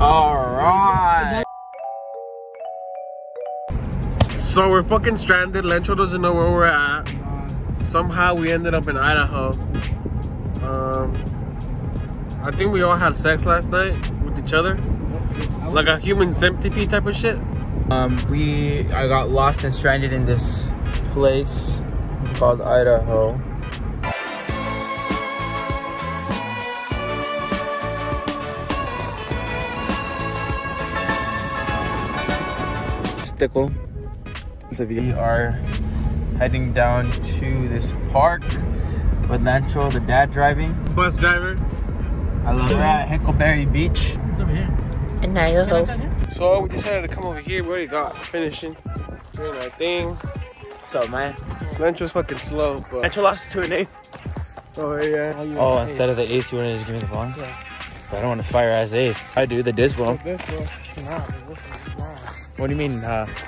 Alright. So we're fucking stranded. Lencho doesn't know where we're at. Somehow we ended up in Idaho. I think we all had sex last night with each other. Like a human centipede type of shit. I got lost and stranded in this place called Idaho. Stickle. So we are heading down to this park with Lencho, the dad driving. Bus driver. I love that. Hickleberry Beach. It's over here. In Idaho. So we decided to come over here. We already got finishing doing our thing. So man, Lencho's fucking slow, but Lencho lost to an 8. oh yeah. Oh, instead of the 8th, you want to just give me the ball? Yeah. But I don't want to fire as 8th. I do the disc ball. What do you mean?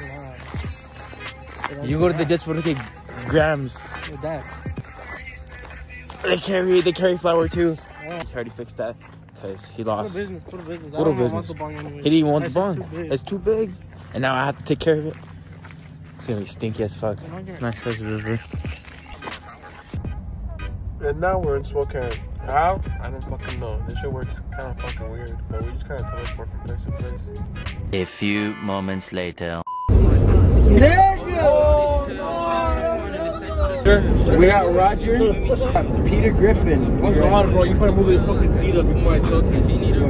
You go to the disc ball to get grams. With that. They carry flour too. Yeah. He already fixed that because he lost. Put a business. What a I don't business. want the bong anyway. He didn't want the That's bong. too big. It's too big. And now I have to take care of it. It's gonna be stinky as fuck. Nice size river. And now we're in Spokane. How? I don't fucking know. This shit works kind of fucking weird, but we just kind of teleport from place to place. A few moments later. We got Roger, Peter Griffin. What's going on, bro? You better move your fucking seat up before I choke you.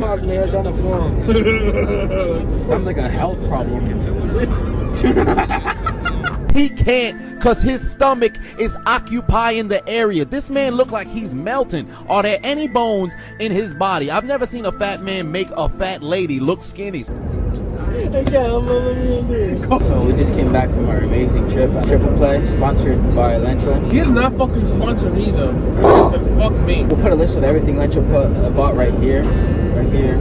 Sounds like a health problem. He can't because his stomach is occupying the area. This man look like he's melting. Are there any bones in his body? I've never seen a fat man make a fat lady look skinny. So we just came back from our amazing trip at Triple Play, sponsored by Lencho. He did not fucking sponsor me though. He said, fuck me. We'll put a list of everything Lencho bought right here. Right here.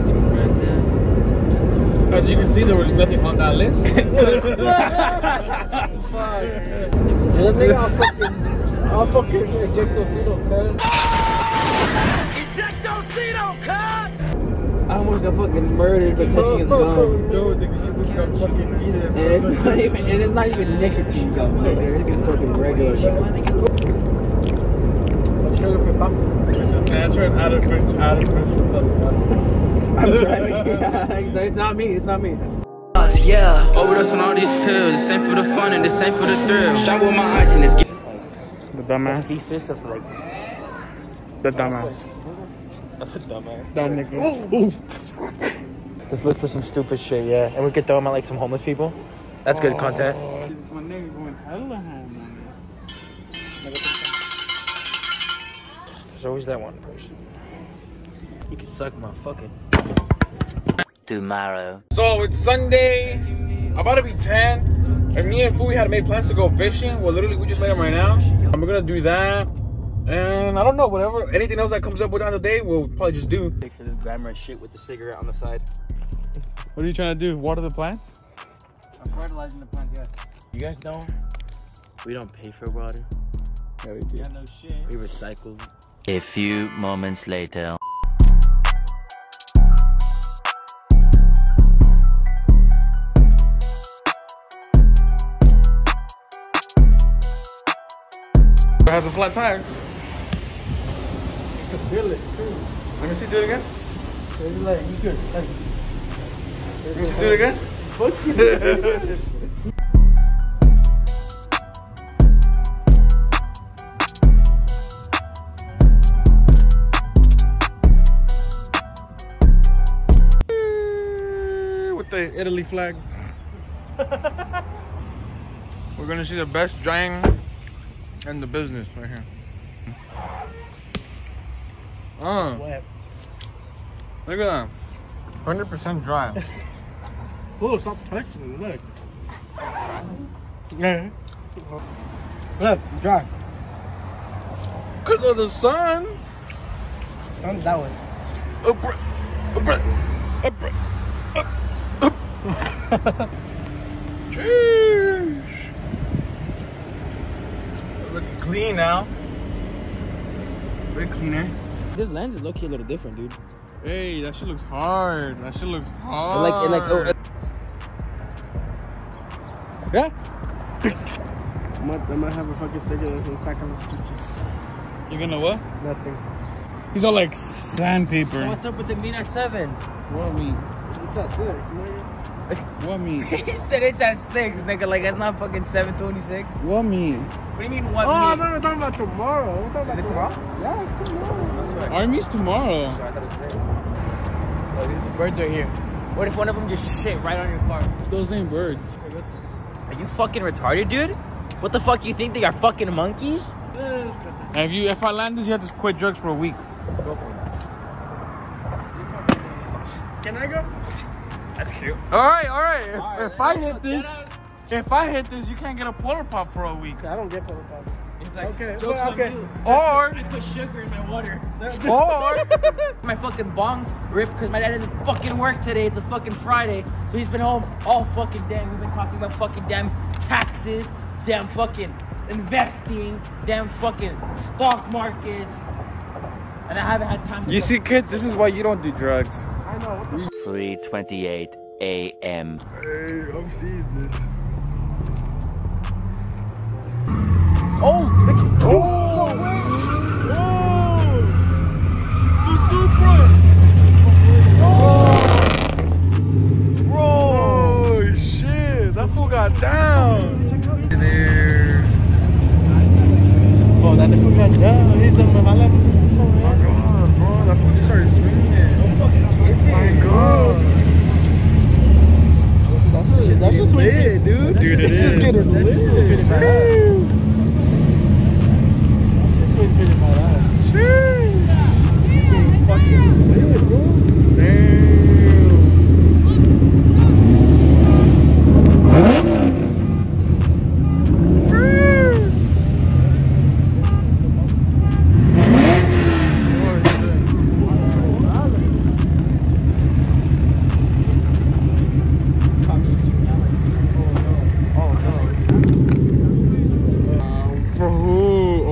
As you can see, there was nothing on that list. I'll fucking Ejectocito, cuz. Ejectocito, cuz! I almost got fucking murdered for touching his gum. No, nigga, you just got fucking eat it. And it's not even nicotine gum. It's just fucking regular gum. What's sugar for pop? It's just natural and out of French. I'm driving. It's not me. It's not me. Yeah, overdose on all these pills. The same for the fun and the same for the thrill. Shot with my ice and it's The dumbass. Thesis of like The dumbass. That nigga. let's look for some stupid shit, yeah, and we could throw them at like some homeless people. That's good content. My nigga going hella ham, man. There's always that one person. You can suck my fucking. Tomorrow. So it's Sunday, about to be 10, and me and Fui had made plans to go fishing. Well, literally, we just made them right now. And we're gonna do that, and I don't know, whatever. Anything else that comes up without the day, we'll probably just do. Take for this glamorous shit with the cigarette on the side. What are you trying to do? Water the plants? I'm fertilizing the plant, yeah. You guys know we don't pay for water. Yeah, we do. Yeah, no shit. We recycle. A few moments later. It has a flat tire. You can feel it too. Let me see, do it again. It's like, you could, like, Let me see, do it again. fuck you. With the Italy flag. We're gonna see the best drying in the business right here. Look at that. 100% dry. Oh, stop touching it, look. Yeah. Look, dry. Because of the sun. Sun's that way. Jeez. Looking clean now. Way cleaner. This lens is low-key a little different, dude. Hey, that shit looks hard. That shit looks hard. Yeah. I might have a fucking sticker that says sack of los chuches. You gonna what? Nothing. He's all like sandpaper. So what's up with the meat at 7? What meat? It's at 6, nigga. What meat? He said it's at 6, nigga. Like, that's not fucking 7:26. What meat? What do you mean, what Oh, I meat? thought we were talking about tomorrow. We're talking about Is it tomorrow? Yeah, it's tomorrow. That's right. Army's tomorrow. I thought it was today. Look, there's some birds right here. What if one of them just shit right on your car? Those ain't birds. Are you fucking retarded, dude? What the fuck, you think they are fucking monkeys? If I land this, you have to quit drugs for a week. Go for it. Can I go? That's cute. All right. If I hit this, you can't get a Polar Pop for a week. I don't get Polar Pops. It's like, Okay, jokes on okay. you. Or I put sugar in my water. or My fucking bong ripped because my dad didn't fucking work today. It's a fucking Friday. So he's been home all fucking day. We've been talking about fucking damn taxes, damn fucking investing, damn fucking stock markets. And I haven't had time to you see, kids, this is why you don't do drugs. I know. What the 3:28 a.m. Hey, I'm seeing this. Oh, The Supra! Oh, shit! That fool got down. There. Oh, that the food got down. He's the Mahala. Oh my god, bro! That fool just started swinging. My god! That's just lit, dude. Dude, it it's is. just getting lit. This one's fitting my ass. Fucking lit, bro. For who?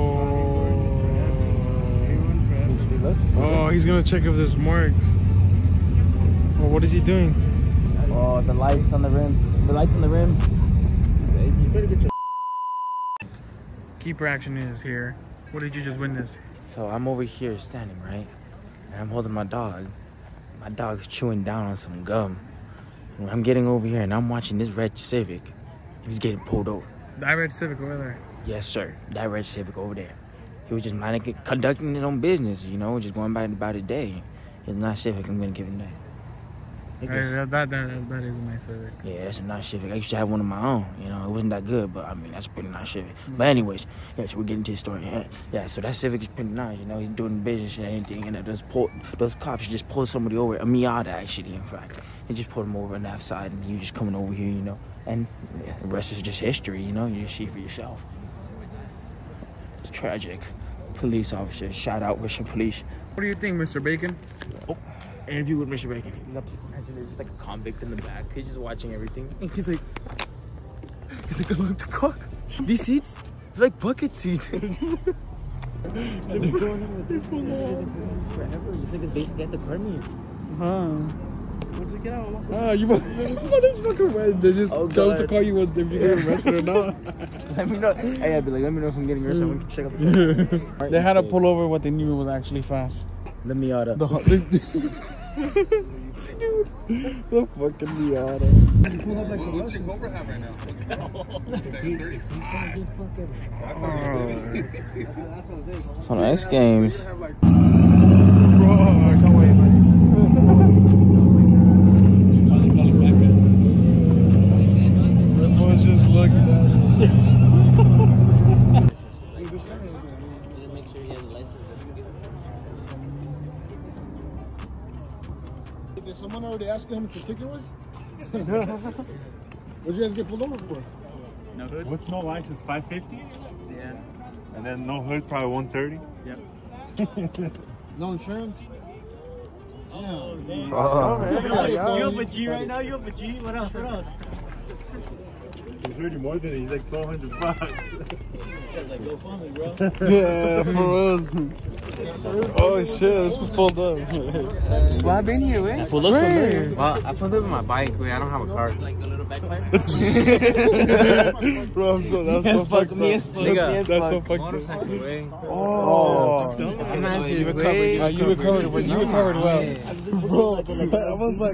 Oh, he's gonna check if there's marks. Oh, what is he doing? Oh, the lights on the rims. The lights on the rims. You better get your Keeper action is here. What did you just witness? So I'm over here standing, right? And I'm holding my dog. My dog's chewing down on some gum. And I'm getting over here and I'm watching this red Civic. He's getting pulled over. I read Civic over there. Yes, sir. That red Civic over there. He was just conducting his own business, you know, just going about his day. It's not Civic, I'm gonna give him that. I Hey, guess- that is a nice Civic. Yeah, that's a nice Civic. I used to have one of my own. You know, it wasn't that good, but I mean, that's a pretty nice Civic. But anyways, yeah, so we're getting to the story. Yeah, so that Civic is pretty nice. You know, he's doing business and anything. And those cops just pulled somebody over, a Miata actually, in fact. They just pulled him over on that side, and you just coming over here, you know. And yeah, the rest is just history, you know. You just see for yourself. It's tragic. Police officers, shout out Russian police. What do you think, Mr. Bacon? Interview with Mr. Bacon. Imagine there's just like a convict in the back. He's just watching everything. And he's like, I love to cook. These seats, they're like bucket seats. What's going on with this forever? You think it's basically at the Caribbean. What'd you get out? Ah, you what is fucking red? They just Oh, tell them to God. call you if you're getting arrested or not. Let me know. Hey, I'd be like, let me know if I'm getting arrested. We can check out the car. They had to pull over what they knew was actually fast. The Miata. The fucking Miata. It's on X Games. Did someone already ask you how much the ticket was? What'd you guys get pulled over for? No hood. What's no license? 550? Yeah. And then no hood, probably 130. Yep. No insurance? Oh. You up a G right now? You up a G? What else? What else? He's already more than it. He's like $1,200. Yeah, for us. Oh shit, this was pulled up. Well, I've been here, wait. Pull up from there. Well, I pulled up with my bike, wait. I don't have a car. Like a little backfire. Bro, that's so fucked up. That's so fucked up. Oh, You recovered well. Bro, I was like,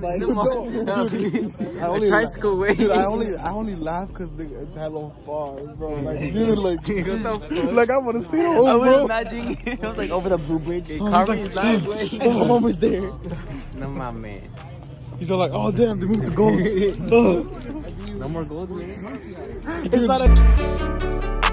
I only tricycle way. Dude, I only laugh because it's hella far, bro. Like, dude, like I want to stay home, I was bro. imagining it was like over the blue bridge. I was like, I'm almost there. No, my man. He's all like, oh damn, they moved the goals. No more gold, man. It's not a.